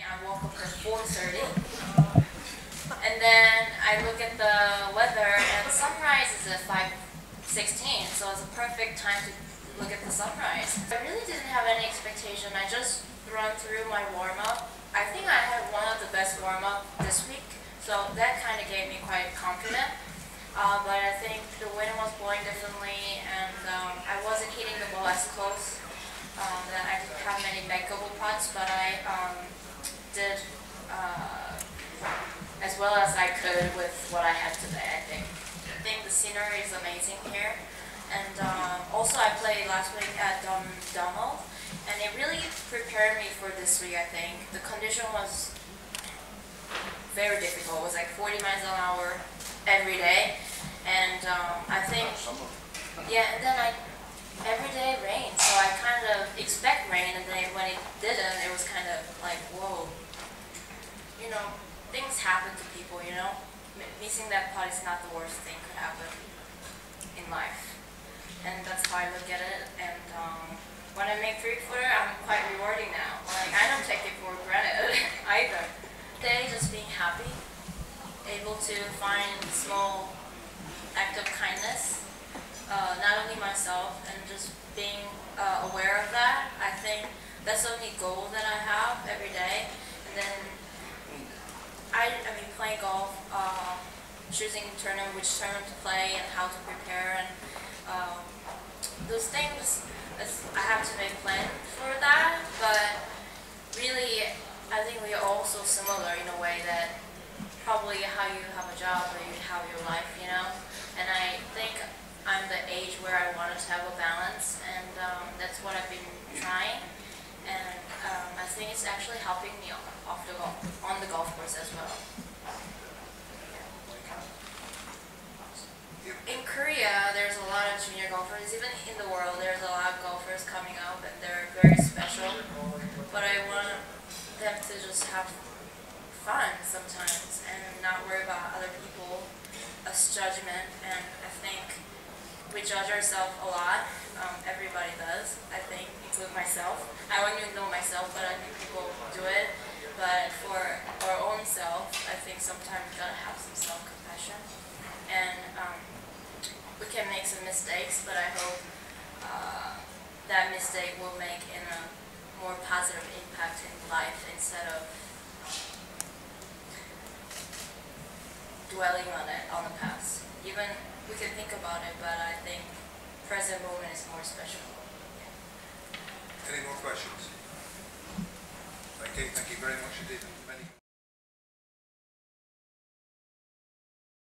I woke up at 4:30. And then I look at the weather, and sunrise is at 5:16, so it's a perfect time to look at the sunrise. I really didn't have any expectation. I just run through my warm-up. I think I had one of the best warm-up this week, so that kind of gave me quite confident. But I think the wind was blowing differently, and I wasn't hitting the ball as close. That I didn't have many makeable putts, but I did as well as I could with what I had today, I think. I think the scenery is amazing here. And also I played last week at Donald, and it really prepared me for this week, I think. The condition was very difficult. It was like 40 miles an hour every day. And I think, yeah, and then every day rained, so I kind of expect rain, and then when it didn't, it was kind of like, whoa. You know, things happen to people, you know. Missing that putt is not the worst thing could happen in life. And that's how I look at it. And when I make 3-footer, I'm quite rewarding now. Like, I don't take it for granted either. Today, just being happy, able to find small act of kindness, not only myself, and just being aware of that. I think that's the only goal that I have every day. And then I mean, playing golf, choosing which tournament to play and how to prepare, and those things, I have to make plans for that, but really, I think we are all so similar in a way that probably how you have a job or you have your life, you know, and I think I'm the age where I wanted to have a balance, and that's what I've been trying, and I think it's actually helping me on the golf course as well. In Korea, there's a lot of junior golfers. Even in the world, there's a lot of golfers coming up, and they're very special. But I want them to just have fun sometimes and not worry about other people's judgment. And I think we judge ourselves a lot. Everybody does, I think, including myself. I don't even know myself, but I think people do it. But for our own self, I think sometimes we gotta have some self-compassion. And we can make some mistakes, but I hope that mistake will make a more positive impact in life instead of dwelling on the past. Even we can think about it, but I think present moment is more special. Any more questions? Thank you very much indeed.